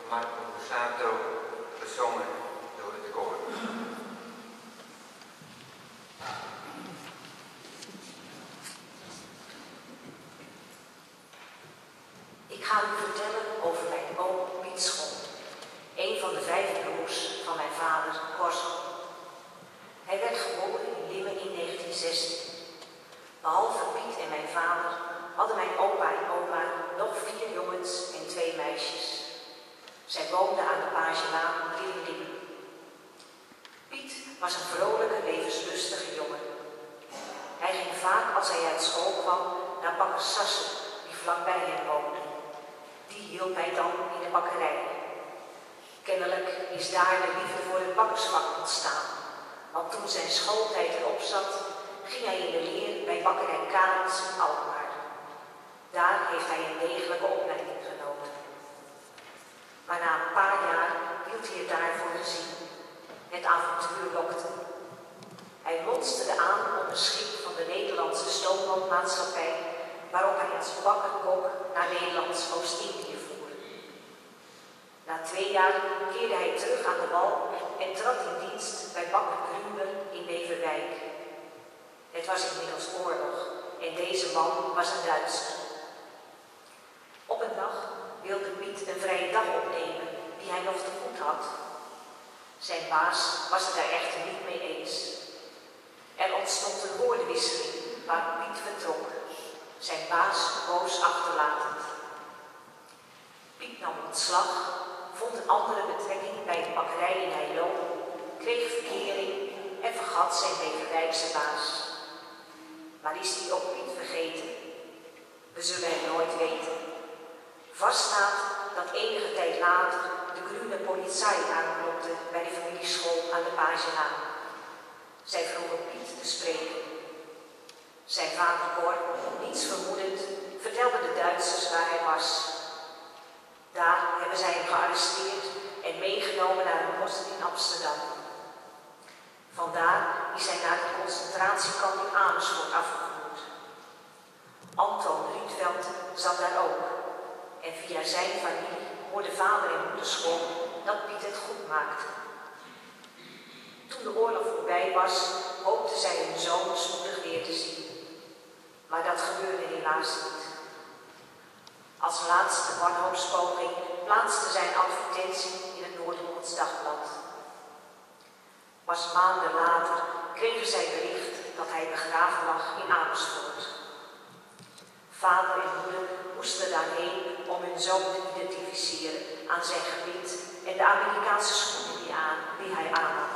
Marco Bussato, gezongen door het koor. Ik ga u vertellen over mijn oom Piet Schol, een van de 5 broers van mijn vader Corso. Hij werd geboren in Limmen in 1916. Behalve Piet en mijn vader hadden mijn opa en oma nog 4 jongens en 2 meisjes. Zij woonden aan de Pagelaan in Limmen. Piet was een vrolijke, levenslustige jongen. Hij ging vaak als hij uit school kwam naar bakker Sassen, die vlakbij hem woonde. Die hielp hij dan in de bakkerij. Kennelijk is daar de liefde voor het bakkersvak ontstaan, want toen zijn schooltijd erop zat, ging hij in de leer bij bakkerij Karels in Alkmaar. Daar heeft hij een degelijke opleiding genoten. Maar na een paar jaar hield hij het daarvoor gezien. Het avontuur lokte. Hij monsterde aan op een schip van de Nederlandse stoombootmaatschappij, waarop hij als bakkerkok naar Nederlands Oost-Indië voer. Na 2 jaar keerde hij terug aan de wal en trad in dienst bij bakker Gruber in Beverwijk. Het was inmiddels oorlog en deze man was een Duitser. Op een dag wilde Piet een vrije dag opnemen die hij nog te goed had. Zijn baas was het daar echter niet mee eens. Er ontstond een woordenwisseling waar Piet vertrok, zijn baas boos achterlatend. Piet nam ontslag, vond een andere betrekking bij de bakkerij in Heilo, kreeg verkering en vergat zijn Beverwijkse baas. Maar is die ook Piet vergeten? We zullen het nooit weten. Vast staat dat enige tijd later de groene politie aanklopte bij de familieschool aan de Pagelaan. Zij vroegen Piet te spreken. Zijn vader Cor, niets vermoedend, vertelde de Duitsers waar hij was. Daar hebben zij hem gearresteerd en meegenomen naar een bos in Amsterdam. Vandaar is hij naar het concentratiekamp in Amersfoort afgevoerd. Anton Rietveld zat daar ook. En via zijn familie hoorde vader en moeder Schol dat Piet het goed maakte. Toen de oorlog voorbij was, hoopten zij hun zoon spoedig weer te zien. Maar dat gebeurde helaas niet. Als laatste wanhoopspoging plaatste zijn advertentie in het Noord-Hollands Dagblad. Pas maanden later kregen zij bericht dat hij begraven lag in Amersfoort. Vader en moeder moesten daarheen om hun zoon te identificeren aan zijn gebit en de Amerikaanse schoenen die hij aanhad.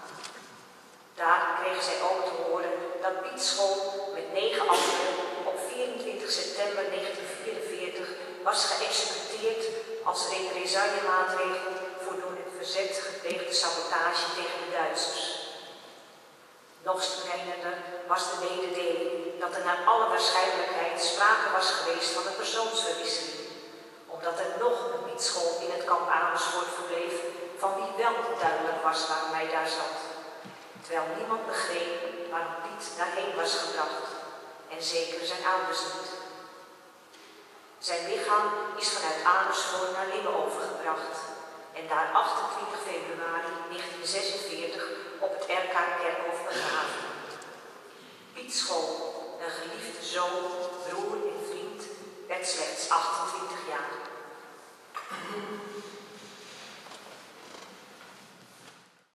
Daar kregen zij ook te horen dat Piet Schol met 9 anderen op 24 september 1944 was geëxecuteerd als represaillemaatregel voor door het verzet gepleegde sabotage tegen de Duitsers. Nog schrijnender was de mededeling dat er naar alle waarschijnlijkheid sprake was geweest van een persoonsverwisseling, omdat er nog een Piet Schol in het kamp Amersfoort verbleef, van wie wel duidelijk was waarom hij daar zat, terwijl niemand begreep waarom Piet daarheen was gebracht, en zeker zijn ouders niet. Zijn lichaam is vanuit Amersfoort naar Limmen overgebracht en daar 28 februari 1946 op het RK Kerkhof begraven. Piet Schol, een geliefde zoon, broer en vriend, werd slechts 28 jaar.